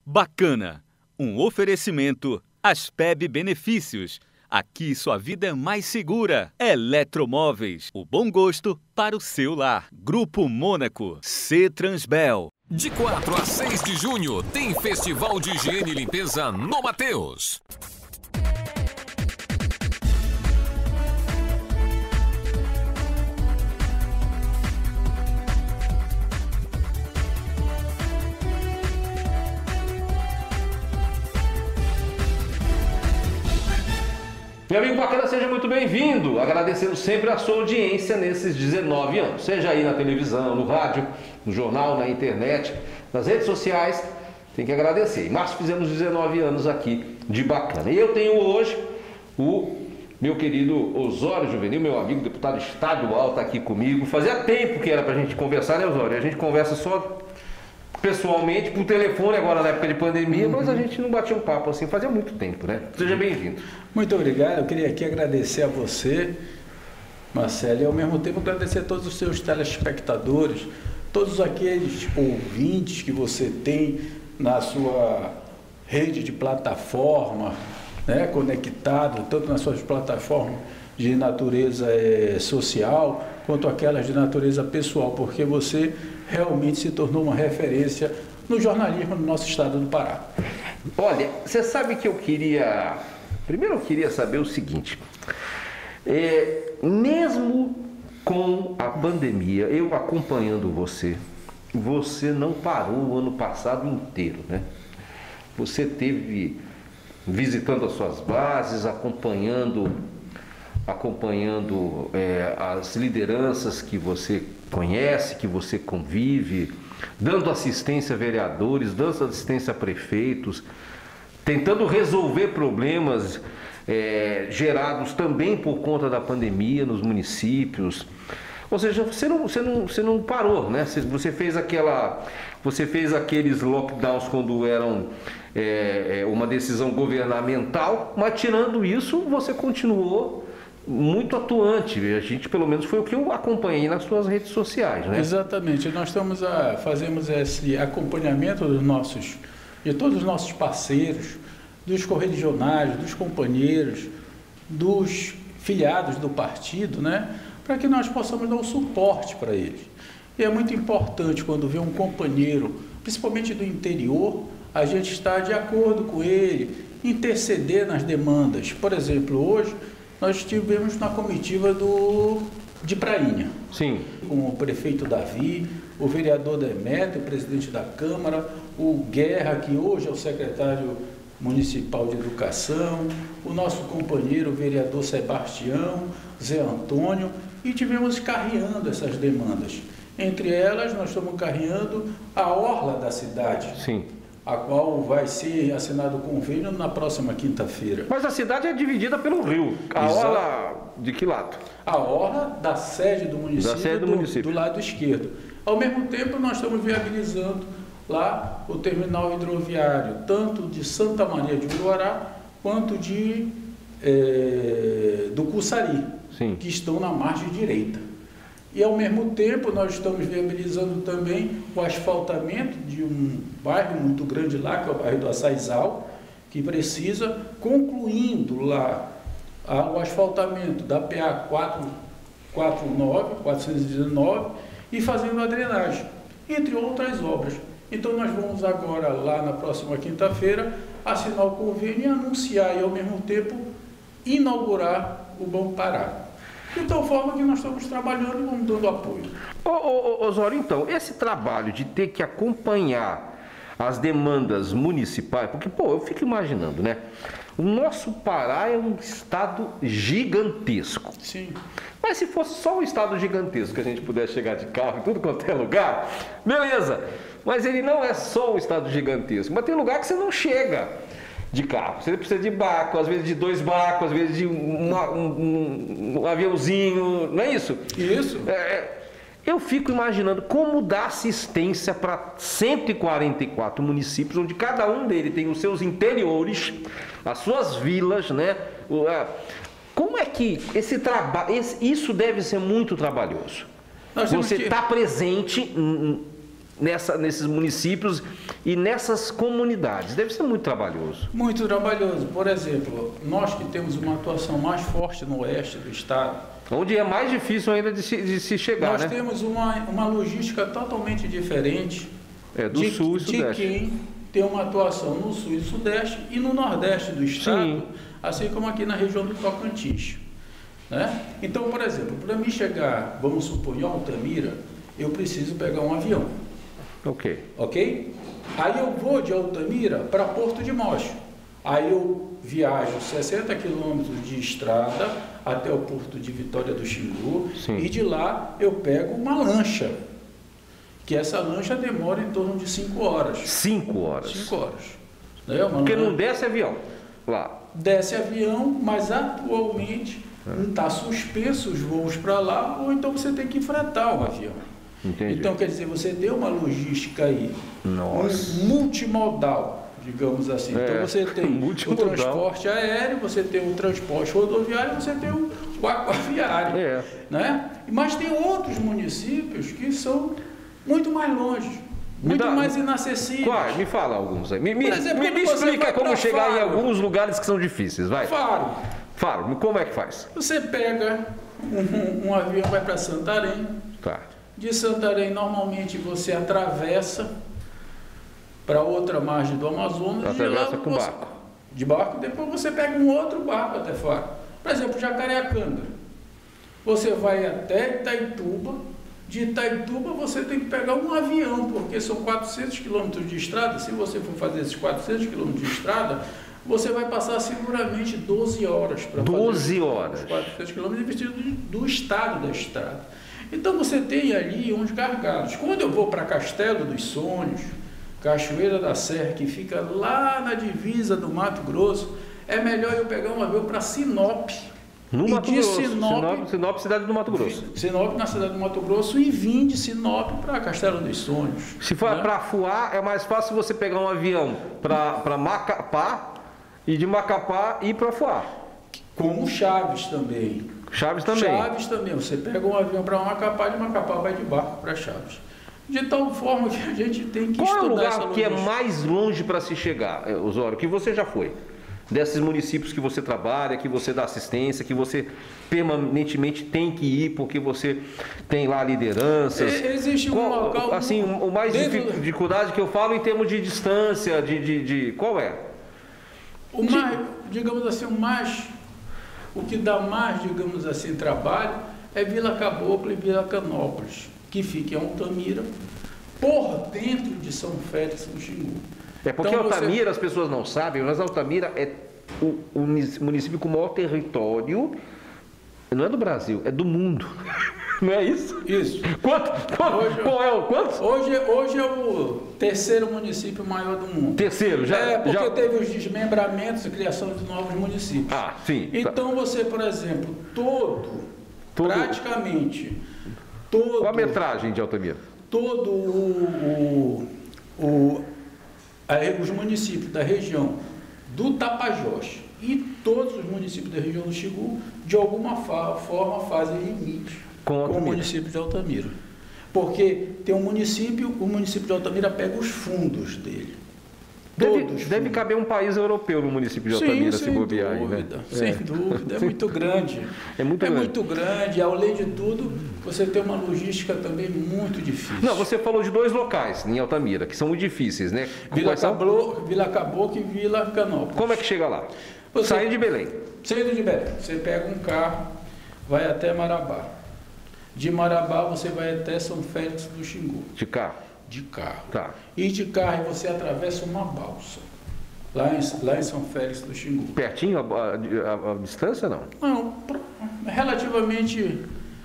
Bacana, um oferecimento Aspeb Benefícios. Aqui sua vida é mais segura. Eletromóveis, o bom gosto para o seu lar. Grupo Mônaco, C-Transbel. De 4 a 6 de junho, tem Festival de Higiene e Limpeza no Mateus. Meu amigo bacana, seja muito bem-vindo, agradecendo sempre a sua audiência nesses 19 anos, seja aí na televisão, no rádio, no jornal, na internet, nas redes sociais, tem que agradecer. Em março fizemos 19 anos aqui de Bacana. E eu tenho hoje o meu querido Osório Juvenil, meu amigo deputado estadual, está aqui comigo. Fazia tempo que era para a gente conversar, né, Osório? A gente conversa só pessoalmente, por telefone agora na época de pandemia, mas a gente não batia um papo assim, fazia muito tempo, né? Seja bem-vindo. Muito obrigado, eu queria aqui agradecer a você, Marcelo, e ao mesmo tempo agradecer a todos os seus telespectadores, todos aqueles ouvintes que você tem na sua rede de plataforma, né, conectado, tanto nas suas plataformas de natureza social, quanto aquelas de natureza pessoal, porque você realmente se tornou uma referência no jornalismo no nosso estado do Pará. Olha, você sabe que eu queria... Primeiro eu queria saber o seguinte, mesmo com a pandemia, eu acompanhando você não parou o ano passado inteiro, né? Você teve visitando as suas bases, acompanhando as lideranças que você conhece, que você convive, dando assistência a vereadores, dando assistência a prefeitos, tentando resolver problemas gerados também por conta da pandemia nos municípios. Ou seja, você não parou, né? Você fez aqueles lockdowns quando eram uma decisão governamental, mas tirando isso, você continuou muito atuante. A gente, pelo menos, foi o que eu acompanhei nas suas redes sociais, né? Exatamente. Nós fazemos esse acompanhamento de todos os nossos parceiros, dos correligionários, dos companheiros, dos filiados do partido, né? Para que nós possamos dar um suporte para eles. E é muito importante quando vê um companheiro, principalmente do interior, a gente estar de acordo com ele, interceder nas demandas. Por exemplo, hoje nós estivemos na comitiva de Prainha. Sim. Com o prefeito Davi, o vereador Demétrio, o presidente da Câmara, o Guerra, que hoje é o secretário municipal de educação, o nosso companheiro, o vereador Sebastião, Zé Antônio, e tivemos carreando essas demandas. Entre elas, nós estamos carreando a orla da cidade. Sim. A qual vai ser assinado o convênio na próxima quinta-feira. Mas a cidade é dividida pelo rio. A orla de que lado? A orla da sede do município, do lado esquerdo. Ao mesmo tempo, nós estamos viabilizando lá o terminal hidroviário, tanto de Santa Maria de Uruará, quanto do Cuçari, sim, que estão na margem direita. E, ao mesmo tempo, nós estamos viabilizando também o asfaltamento de um bairro muito grande lá, que é o bairro do Açaizal, que precisa, concluindo lá o asfaltamento da PA 419 e fazendo a drenagem, entre outras obras. Então, nós vamos agora, lá na próxima quinta-feira, assinar o convênio e anunciar, e, ao mesmo tempo, inaugurar o Banco Pará. De tal forma que nós estamos trabalhando e vamos dando apoio. Osório, então, esse trabalho de ter que acompanhar as demandas municipais, porque, eu fico imaginando, né? O nosso Pará é um estado gigantesco. Sim. Mas se fosse só um estado gigantesco, que a gente pudesse chegar de carro em tudo quanto é lugar, beleza. Mas ele não é só um estado gigantesco, mas tem lugar que você não chega de carro. Você precisa de barco, às vezes de 2 barcos, às vezes de um aviãozinho, não é isso? Isso. Eu fico imaginando como dar assistência para 144 municípios, onde cada um deles tem os seus interiores, as suas vilas, né? Como é que esse trabalho, isso deve ser muito trabalhoso? Você está presente nesses municípios e nessas comunidades? Deve ser muito trabalhoso. Muito trabalhoso. Por exemplo, nós que temos uma atuação mais forte no oeste do estado, onde é mais difícil ainda de se chegar, nós né? temos uma logística totalmente diferente do sul e de sudeste. quem tem uma atuação no sul e sudeste e no nordeste do estado, Sim. assim como aqui na região do Tocantins, né? Então, por exemplo, para mim chegar, vamos supor, em Altamira, eu preciso pegar um avião. Ok? Aí eu vou de Altamira para Porto de Mós. Aí eu viajo 60 quilômetros de estrada até o porto de Vitória do Xingu. Sim. E de lá eu pego uma lancha, que essa lancha demora em torno de 5 horas. 5 horas? 5 horas. Né? Porque não desce avião lá. Desce avião, mas atualmente está suspenso os voos para lá, ou então você tem que enfrentar o avião. Entendi. Então, quer dizer, você tem uma logística aí, multimodal, digamos assim. Então, você tem o transporte aéreo, você tem o transporte rodoviário, você tem o aquaviário. Né? Mas tem outros municípios que são muito mais longe, mais inacessíveis. Qual? Me fala alguns aí. Me exemplo, explica como chegar em alguns lugares que são difíceis, vai. Faro, como é que faz? Você pega um avião, vai para Santarém. Tá. De Santarém, normalmente você atravessa para outra margem do Amazonas. Atravessa com barco. De barco, depois você pega um outro barco até Faro. Por exemplo, Jacareacanga. Você vai até Itaituba. De Itaituba você tem que pegar um avião, porque são 400 quilômetros de estrada. Se você for fazer esses 400 quilômetros de estrada, você vai passar seguramente 12 horas para fazer 12 horas. 400 quilômetros investido do estado da estrada. Então você tem ali uns gargalos. Quando eu vou para Castelo dos Sonhos, Cachoeira da Serra, que fica lá na divisa do Mato Grosso, é melhor eu pegar um avião para Sinop. No Mato Grosso. Sinop, cidade do Mato Grosso. Sinop, na cidade do Mato Grosso, e vim de Sinop para Castelo dos Sonhos. Se for para Fuá, é mais fácil você pegar um avião para Macapá e de Macapá ir para Fuá. Como Chaves também. Chaves também. Você pega um avião para Macapá, de Macapá vai de barco para Chaves. De tal forma que a gente tem que estudar essa Qual é o lugar que logística. é mais longe para se chegar, Osório, que você já foi? Desses municípios que você trabalha, que você dá assistência, que você permanentemente tem que ir porque você tem lá lideranças. Existe um local... Assim, o mais dificuldade que eu falo em termos de distância, qual é? O mais, digamos assim, o que dá mais, digamos assim, trabalho é Vila Caboclo e Vila Canópolis, que fica em Altamira, por dentro de São Félix do Xingu. É porque então, Altamira, as pessoas não sabem, mas Altamira é o município com o maior território, não é do Brasil, é do mundo. Não é isso? Isso. Quanto? Hoje é o terceiro município maior do mundo. Terceiro? Porque teve os desmembramentos e criação de novos municípios. Ah, sim. Então você, por exemplo, praticamente todo... Qual a metragem de Altamira? Todo os municípios da região do Tapajós e todos os municípios da região do Xingu, de alguma forma, fazem limite com o município de Altamira. Porque tem o município de Altamira pega os fundos dele. Deve caber um país europeu no município de Altamira, se bobear aí, né? Sem dúvida, é muito grande. É muito grande. Além de tudo, você tem uma logística também muito difícil. Não, você falou de dois locais em Altamira, que são muito difíceis, né? Vila Caboclo e Vila Canópolis. Como é que chega lá? Saindo de Belém. Saindo de Belém. Você pega um carro, vai até Marabá. De Marabá você vai até São Félix do Xingu. De carro? De carro. Tá. E de carro você atravessa uma balsa. Lá em São Félix do Xingu. Pertinho a distância, não? Não, relativamente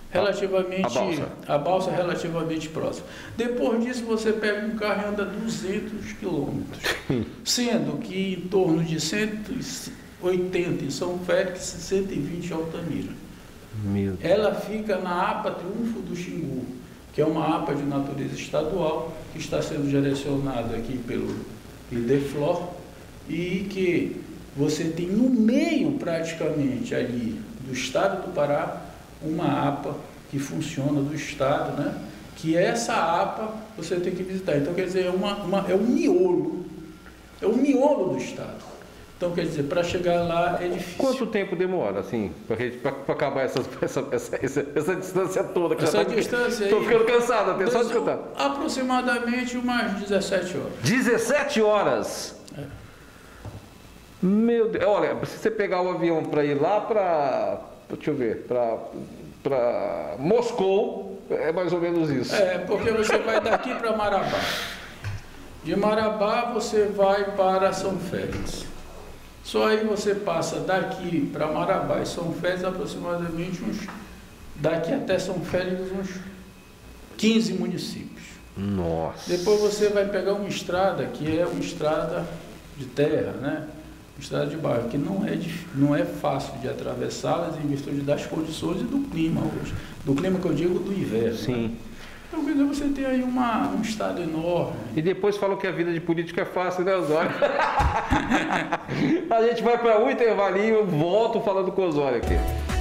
a balsa é relativamente próxima. Depois disso você pega um carro e anda 200 quilômetros. Sendo que em torno de 180 em São Félix e 120 em Altamira. Ela fica na APA Triunfo do Xingu, que é uma APA de natureza estadual, que está sendo direcionada aqui pelo IDEFLOR, e que você tem no meio praticamente ali do estado do Pará uma APA que funciona do estado, né? que essa APA você tem que visitar. Então, quer dizer, é um miolo do Estado. Então, quer dizer, para chegar lá é difícil. Quanto tempo demora, assim, para acabar essa distância toda? Que essa distância estou ficando cansado até só de escutar. Aproximadamente umas 17 horas. 17 horas? É. Meu Deus, olha, se você pegar o avião para ir lá deixa eu ver, para Moscou, é mais ou menos isso. É, porque você vai daqui para Marabá. De Marabá você vai para São Félix. Só aí você passa daqui para Marabá e São Félix aproximadamente daqui até São Félix uns 15 municípios. Nossa! Depois você vai pegar uma estrada que é uma estrada de terra, né? Uma estrada de barro, que não é fácil de atravessá-las em virtude das condições e do clima hoje. Do clima que eu digo do inverno. Sim. Né? Então, quer dizer, você tem aí um estado enorme. E depois falam que a vida de político é fácil, né, Osório? A gente vai para um intervalinho, eu volto falando com o Osório aqui.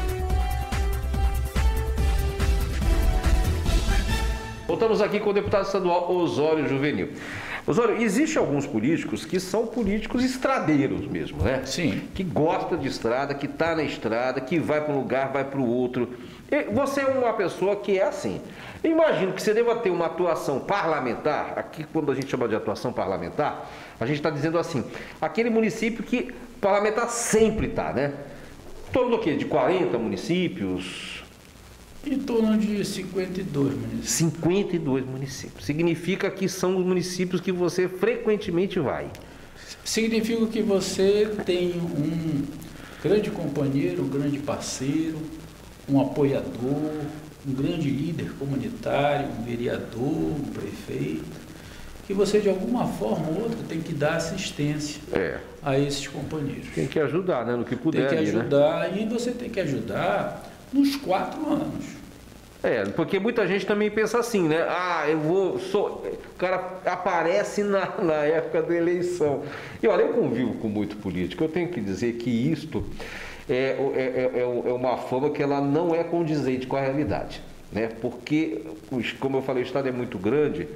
Voltamos aqui com o deputado estadual Osório Juvenil. Osório, existem alguns políticos que são políticos estradeiros mesmo, né? Sim. Que gosta de estrada, que está na estrada, que vai para um lugar, vai para o outro. E você é uma pessoa que é assim. Imagino que você deva ter uma atuação parlamentar. Aqui, quando a gente chama de atuação parlamentar, a gente está dizendo assim, aquele município que parlamentar sempre está, né? Em torno do quê? De 40 municípios? Em torno de 52 municípios. 52 municípios. Significa que são os municípios que você frequentemente vai. Significa que você tem um grande companheiro, um grande parceiro, um apoiador, um grande líder comunitário, um vereador, um prefeito, que você de alguma forma ou outra tem que dar assistência a esses companheiros. Tem que ajudar, né? No que puder. Tem que ali, ajudar, né? E você tem que ajudar nos 4 anos. Porque muita gente também pensa assim, né? O cara aparece na época da eleição. E olha, eu convivo com muito político, eu tenho que dizer que isto é uma forma que ela não é condizente com a realidade, né? Porque, como eu falei, o Estado é muito grande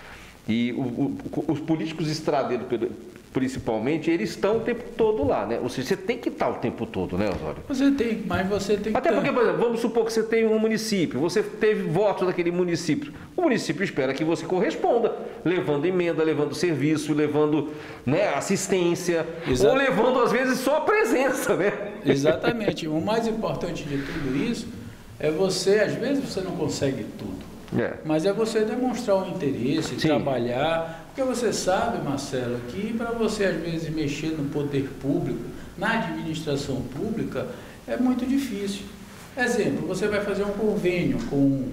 e os políticos estradeiros, principalmente, eles estão o tempo todo lá, né? Ou seja, você tem que estar o tempo todo, né, Osório? Você tem, mas você tem que... Até porque, por exemplo, vamos supor que você tem um município, você teve votos daquele município. O município espera que você corresponda, levando emenda, levando serviço, levando, né, assistência, ou levando, às vezes, só a presença, né? Exatamente. O mais importante de tudo isso é você, às vezes, você não consegue tudo. Mas é você demonstrar o interesse, trabalhar, porque você sabe, Marcelo, que para você às vezes mexer no poder público, na administração pública, é muito difícil. Exemplo, você vai fazer um convênio com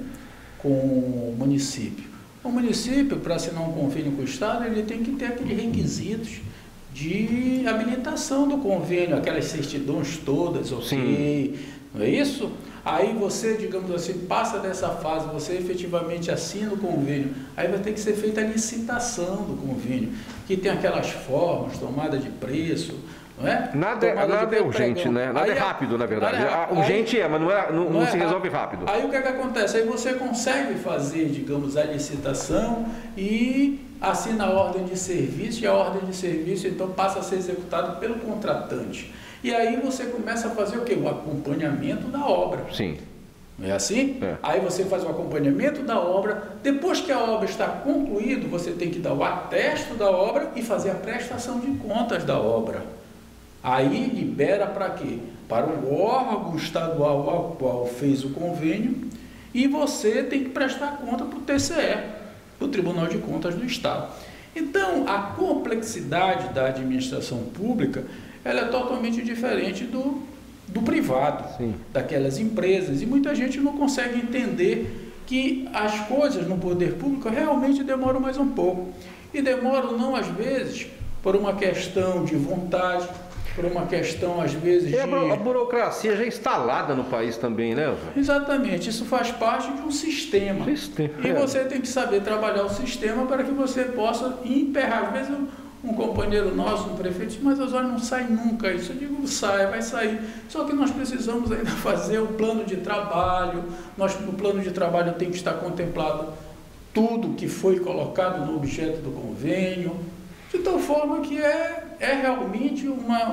o município. O município, para assinar um convênio com o Estado, ele tem que ter aqueles requisitos de habilitação do convênio, aquelas certidões todas, ok? Não é isso? Aí você, digamos assim, passa dessa fase, você efetivamente assina o convênio, aí vai ter que ser feita a licitação do convênio, que tem aquelas formas, tomada de preço, não é? Nada é urgente, né? Nada é rápido, na verdade. Urgente mas não se resolve rápido. Aí o que acontece? Aí você consegue fazer, digamos, a licitação e assina a ordem de serviço, e a ordem de serviço então passa a ser executada pelo contratante. E aí você começa a fazer o quê? O acompanhamento da obra. Sim. Não é assim? Aí você faz o acompanhamento da obra. Depois que a obra está concluída, você tem que dar o atesto da obra e fazer a prestação de contas da obra. Aí libera para quê? Para o órgão estadual ao qual fez o convênio, e você tem que prestar conta para o TCE, para o Tribunal de Contas do Estado. Então, a complexidade da administração pública, ela é totalmente diferente do privado, daquelas empresas, e muita gente não consegue entender que as coisas no poder público realmente demoram mais um pouco, e demoram não às vezes por uma questão de vontade, por uma questão às vezes a burocracia já instalada no país também, né? Exatamente, isso faz parte de um sistema. E você tem que saber trabalhar o sistema para que você possa emperrar. Às vezes um companheiro nosso, um prefeito, disse, mas Osório não sai nunca. Isso eu digo, vai sair. Só que nós precisamos ainda fazer o plano de trabalho. O plano de trabalho tem que estar contemplado tudo que foi colocado no objeto do convênio, de tal forma que é realmente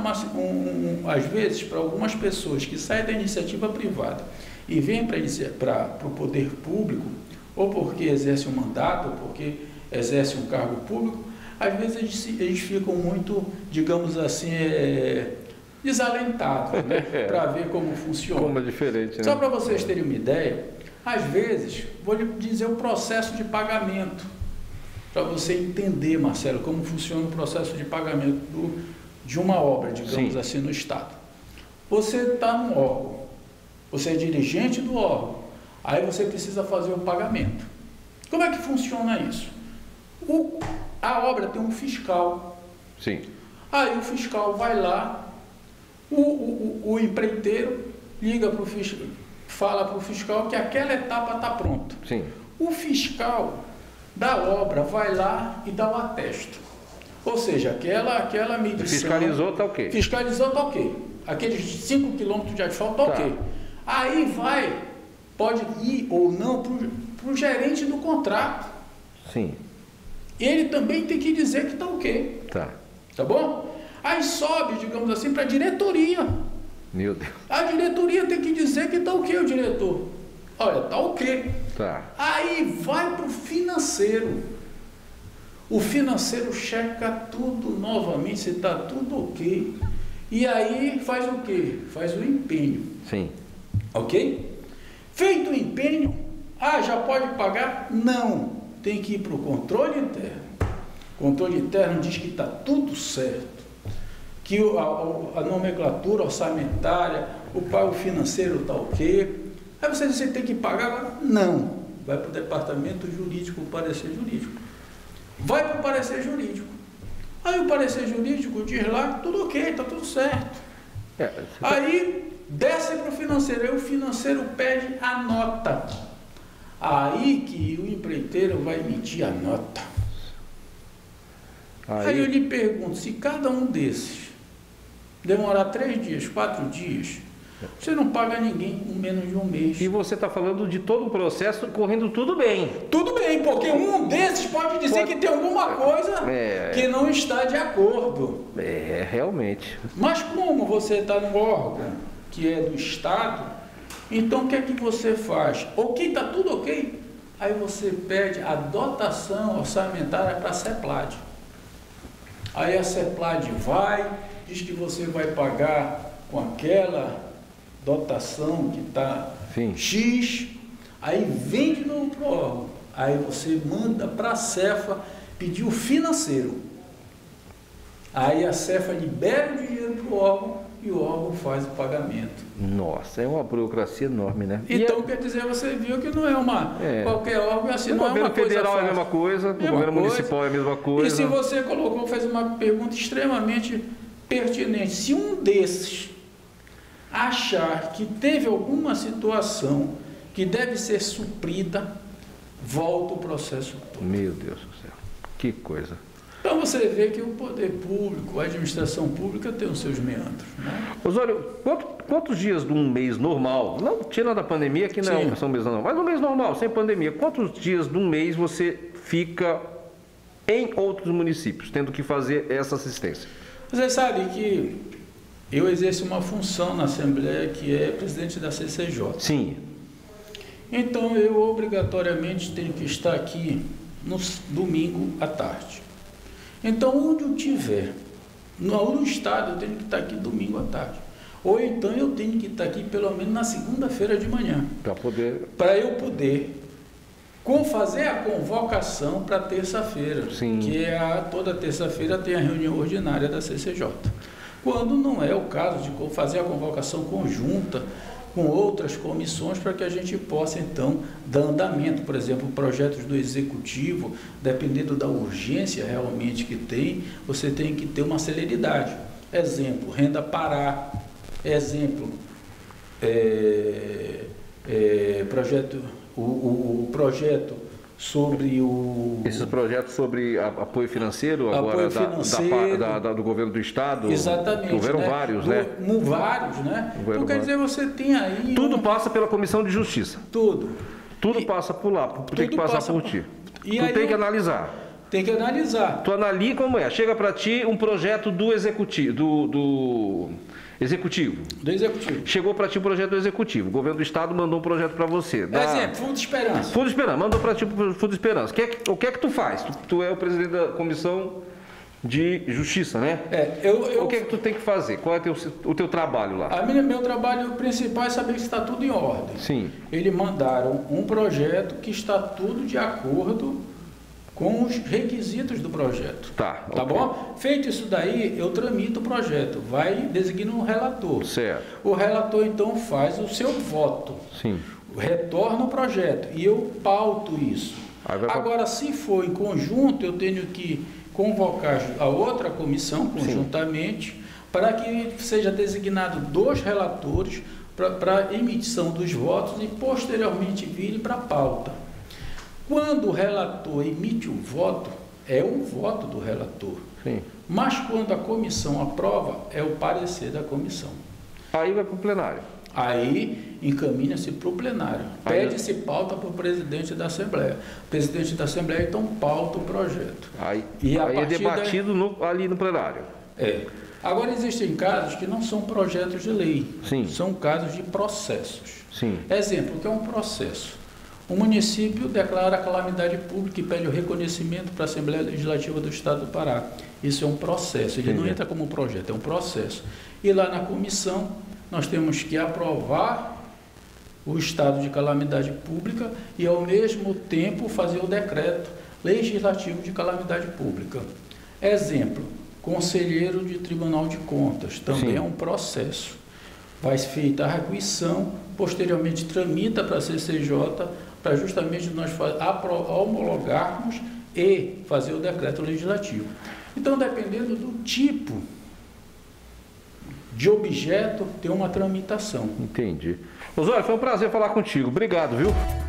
às vezes, para algumas pessoas que saem da iniciativa privada e vêm para o poder público, ou porque exercem um mandato, ou porque exercem um cargo público, às vezes eles ficam muito, digamos assim, desalentados, né? Para ver como funciona. Como é diferente, né? Só para vocês terem uma ideia, às vezes, vou lhe dizer o processo de pagamento, para você entender, Marcelo, como funciona o processo de pagamento de uma obra, digamos Sim. assim, no Estado. Você está num órgão, você é dirigente do órgão, aí você precisa fazer o pagamento. Como é que funciona isso? A obra tem um fiscal. Sim. Aí o fiscal vai lá, o empreiteiro liga para o fiscal, fala para o fiscal que aquela etapa está pronta. Sim. O fiscal da obra vai lá e dá o atesto. Ou seja, aquela medição... Fiscalizou, está ok. Fiscalizou, está ok. Aqueles 5 quilômetros de asfalto, está ok. Aí pode ir ou não para o gerente do contrato. Sim. Ele também tem que dizer que está ok. Tá bom? Aí sobe, digamos assim, para a diretoria. Meu Deus. A diretoria tem que dizer que está ok, o diretor. Olha, está ok. Tá. Aí vai para o financeiro. O financeiro checa tudo novamente, se está tudo ok. E aí faz o quê? Faz o empenho. Sim. Ok? Feito o empenho, já pode pagar? Não. Tem que ir para o controle interno. O controle interno diz que está tudo certo. Que a nomenclatura orçamentária, o pago financeiro está ok. Aí você tem que pagar agora? Não. Vai para o departamento jurídico, o parecer jurídico. Vai para o parecer jurídico. Aí o parecer jurídico diz lá que tudo ok, está tudo certo. Aí desce para o financeiro, aí o financeiro pede a nota. Aí que o empreiteiro vai emitir a nota. Aí eu lhe pergunto, se cada um desses demorar 3 dias, 4 dias, você não paga ninguém com menos de um mês. E você está falando de todo o processo correndo tudo bem. Tudo bem, porque um desses pode dizer que tem alguma coisa que não está de acordo. Realmente. Mas como você está num órgão que é do Estado, então o que é que você faz? Ok, está tudo ok? Aí você pede a dotação orçamentária para a CEPLAD. Aí a CEPLAD diz que você vai pagar com aquela dotação que está X, aí vem de novo para o órgão. Aí você manda para a Cefa pedir o financeiro. Aí a Cefa libera o dinheiro para o órgão e o órgão faz o pagamento. Nossa, é uma burocracia enorme, né? Então, quer dizer, você viu que não é qualquer órgão assim, não é uma coisa fácil. O governo federal é a mesma coisa, o governo municipal é a mesma coisa. E se você fez uma pergunta extremamente pertinente, se um desses achar que teve alguma situação que deve ser suprida, volta o processo todo. Meu Deus do céu, que coisa. Então você vê que o poder público, a administração pública tem os seus meandros, né? Osório, quantos dias de um mês normal, não tirando a pandemia, que não são mês não, mas um mês normal, sem pandemia, quantos dias de um mês você fica em outros municípios, tendo que fazer essa assistência? Você sabe que eu exerço uma função na Assembleia que é presidente da CCJ. Sim. Então eu obrigatoriamente tenho que estar aqui no domingo à tarde. Então onde eu estiver, no estado, eu tenho que estar aqui domingo à tarde. Ou então eu tenho que estar aqui pelo menos na segunda-feira de manhã. Para eu poder fazer a convocação para terça-feira. Que toda terça-feira tem a reunião ordinária da CCJ. Quando não é o caso de fazer a convocação conjunta com outras comissões para que a gente possa, então, dar andamento. Por exemplo, projetos do Executivo, dependendo da urgência realmente que tem, você tem que ter uma celeridade. Exemplo, Renda Pará. Exemplo, o projeto sobre esses projetos sobre apoio financeiro agora do governo do estado. Exatamente. Houveram vários, né? Vários, né? Então, quer dizer, você tem aí... Tudo passa pela Comissão de Justiça. Tudo passa por lá, tem que passar por ti. E tu aí tem que analisar. Tem que analisar. Tu analisa como é. Chega para ti um projeto do executivo, do executivo. Do executivo. Chegou para ti um projeto do executivo. O governo do estado mandou um projeto para você. Exemplo, Fundo de Esperança. Fundo de Esperança. Mandou para ti o Fundo de Esperança. O que é que tu faz? Tu é o presidente da Comissão de Justiça, né? O que é que tu tem que fazer? Qual é o teu trabalho lá? Meu trabalho principal é saber se está tudo em ordem. Sim. Eles mandaram um projeto que está tudo de acordo com os requisitos do projeto. Tá okay. Bom? Feito isso daí, eu tramito o projeto. Vai designar um relator. Certo. O relator, então, faz o seu voto. Sim. Retorna o projeto. E eu pauto isso. Agora, se for em conjunto, eu tenho que convocar a outra comissão conjuntamente para que seja designado 2 relatores para emissão dos votos e posteriormente vire para a pauta. Quando o relator emite o voto, é um voto do relator. Sim. Mas quando a comissão aprova, é o parecer da comissão. Aí vai para o plenário. Aí encaminha-se para o plenário. Pede-se pauta para o presidente da Assembleia. O presidente da Assembleia, então, pauta o projeto. Aí é debatido ali no plenário. Agora, existem casos que não são projetos de lei. Sim. São casos de processos. Sim. Exemplo, o que é um processo? O município declara calamidade pública e pede o reconhecimento para a Assembleia Legislativa do Estado do Pará. Isso é um processo, ele não entra como um projeto, é um processo. E lá na comissão, nós temos que aprovar o estado de calamidade pública e, ao mesmo tempo, fazer o decreto legislativo de calamidade pública. Exemplo, conselheiro de Tribunal de Contas, também é um processo. Vai ser feita a arguição, posteriormente tramita para a CCJ, para justamente nós homologarmos e fazer o decreto legislativo. Então, dependendo do tipo de objeto, tem uma tramitação. Entendi. Osório, foi um prazer falar contigo. Obrigado, viu?